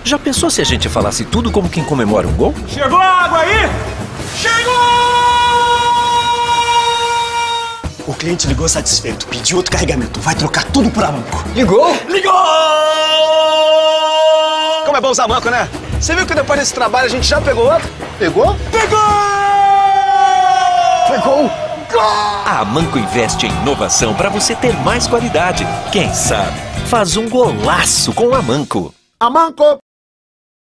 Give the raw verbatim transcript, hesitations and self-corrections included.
Já pensou se a gente falasse tudo como quem comemora um gol? Chegou a água aí? Chegou! O cliente ligou satisfeito, pediu outro carregamento. Vai trocar tudo por Amanco. Ligou? Ligou! Como é bom usar Amanco, né? Você viu que depois desse trabalho a gente já pegou outro? Pegou? Pegou! Foi gol! Gol! A Amanco investe em inovação para você ter mais qualidade. Quem sabe faz um golaço com a Amanco. Amanco!